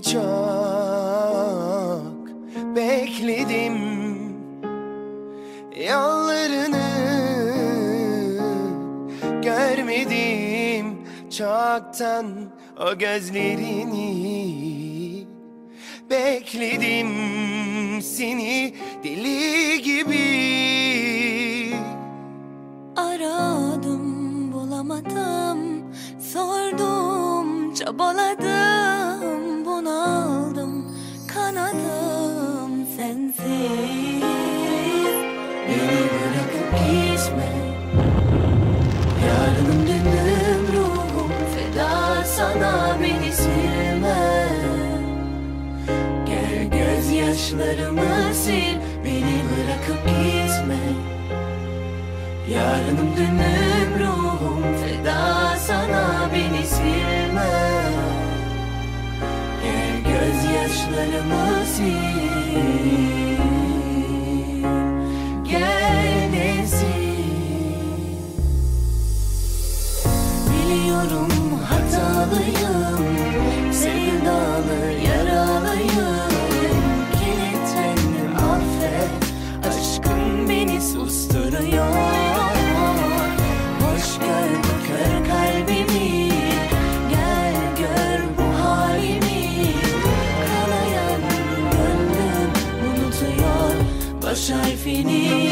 çok bekledim yollarını, görmedim çoktan o gözlerini. Bekledim seni deli gibi. Aradım bulamadım, sordum çabaladım, bunaldım kanadım sensiz. Beni bırakıp gitme, yarınım dünüm ruhum feda sana, beni silme. Gel gözyaşlarımı sil, beni bırakıp gitme. Yarınım dünüm ruhum feda sana, beni silme. Gel gözyaşlarımı sil, gel de sil. Biliyorum hatalıyım, sevdalı yaralıyım. Kilitlendim affet, aşkın beni susturuyor. Hoş gör bu kör kalbimi, gel gör bu halimi. Kanayan gönlüm unutuyor baş harfini.